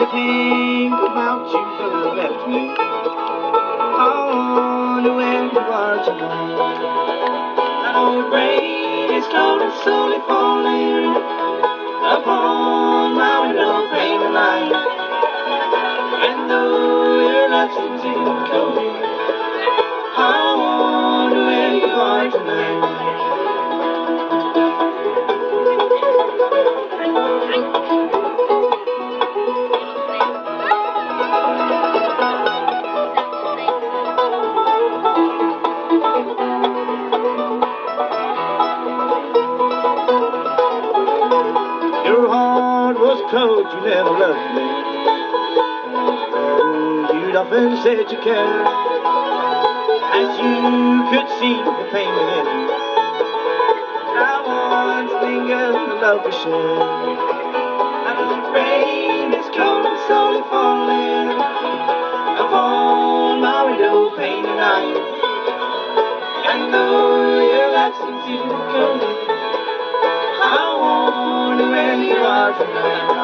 think about you for the left me. I wonder where you are tonight. I know rain is slowly falling upon my window pane tonight. And though your love seems in cold, I wonder where you are tonight. Your heart was cold, you never loved me. You'd often said you cared, as you could see the pain within you. I once lingered the love we shared. And the rain is slowly falling upon my window pane tonight. And though your light seems to be cold, I wonder where you are tonight.